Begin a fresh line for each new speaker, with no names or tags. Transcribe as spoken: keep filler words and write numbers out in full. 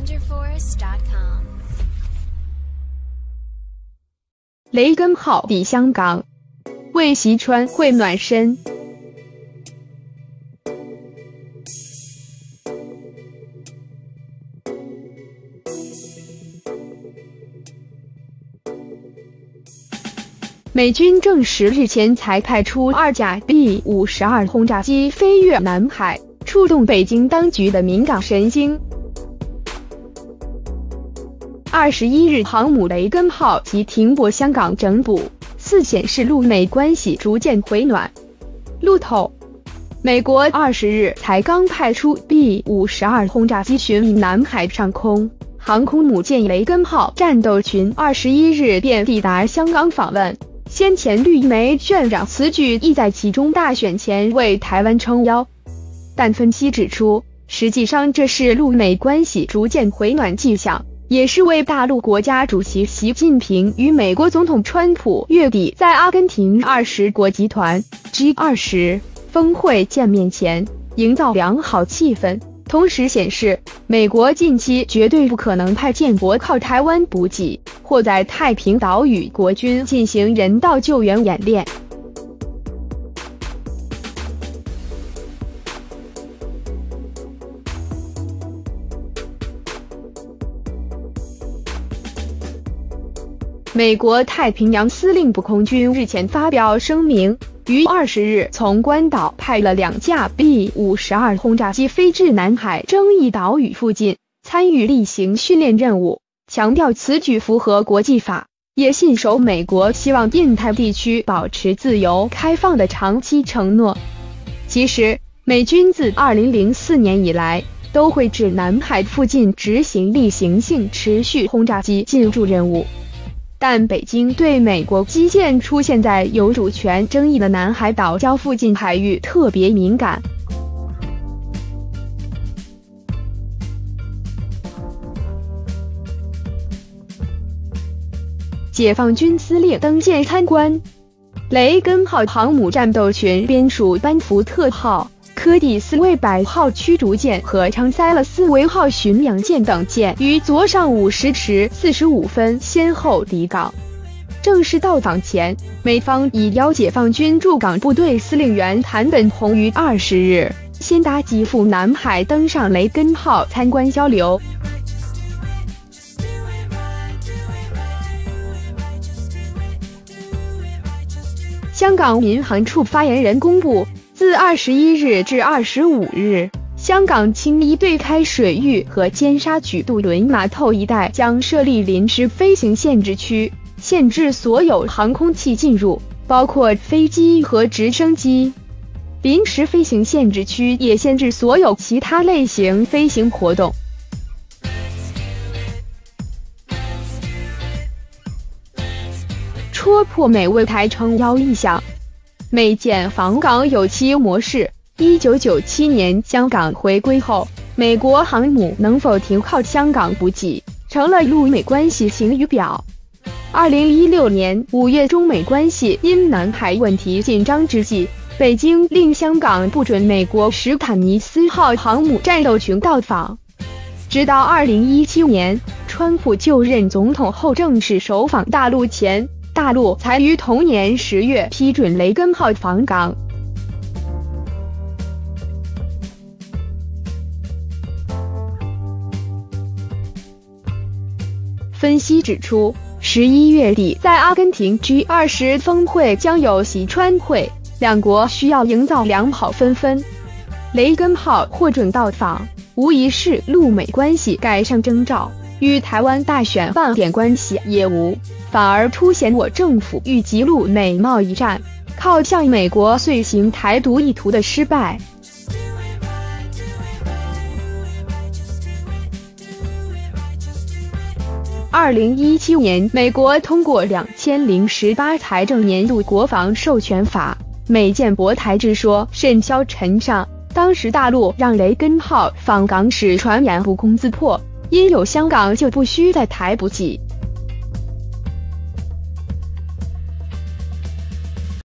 雷根号抵香港，为袭川会暖身。美军证实，日前才派出二架 B 五十二 轰炸机飞越南海，触动北京当局的敏感神经。二十一日，航母雷根号即停泊香港整补，似显示陆美关系逐渐回暖。路透，美国二十日才刚派出 B 五十二 轰炸机巡弋南海上空，航空母舰雷根号战斗群二十一日便抵达香港访问。先前绿媒渲染此举意在其中大选前为台湾撑腰，但分析指出，实际上这是陆美关系逐渐回暖迹象，也是为大陆国家主席习近平与美国总统川普月底在阿根廷二十国集团 G 二十 峰会见面前营造良好气氛，同时显示美国近期绝对不可能派舰舶靠台湾补给，或在太平岛屿国军进行人道救援演练。美国太平洋司令部空军日前发表声明，于二十日从关岛派了两架 B 五十二 轰炸机飞至南海争议岛屿附近，参与例行训练任务，强调此举符合国际法，也信守美国希望印太地区保持自由开放的长期承诺。其实，美军自二零零四年以来，都会至南海附近执行例行性持续轰炸机进驻任务。但北京对美国基建出现在有主权争议的南海岛礁附近海域特别敏感。解放军司令登舰参观，雷根号航母战斗群编属班福特号、柯蒂斯卫百号驱逐舰和昌塞勒斯维号巡洋舰等舰于昨上午十时四十五分先后抵港。正式到访前，美方已邀解放军驻港部队司令员谭本宏于二十日先搭机赴南海登上雷根号参观交流。香港民航处发言人公布，自二十一日至二十五日，香港青衣对开水域和尖沙咀渡轮码头一带将设立临时飞行限制区，限制所有航空器进入，包括飞机和直升机。临时飞行限制区也限制所有其他类型飞行活动。戳破美为台撑腰意向，美建访港有期模式。一九九七年香港回归后，美国航母能否停靠香港补给，成了陆美关系晴雨表。二零一六年五月，中美关系因南海问题紧张之际，北京令香港不准美国史坦尼斯号航母战斗群到访。直到二零一七年，川普就任总统后正式首访大陆前，大陆才于同年十月批准雷根号访港。分析指出，十一月底在阿根廷 G 二十 峰会将有袭川会，两国需要营造良好氛氛。雷根号获准到访，无疑是陆美关系改善征兆，与台湾大选半点关系也无，反而凸显我政府预及陆美贸易战靠向美国遂行台独意图的失败。二零一七年，美国通过两千零十八财政年度国防授权法，美舰舶台之说甚嚣尘上。当时大陆让雷根号访港时传言不攻自破，因有香港就不需在台补给。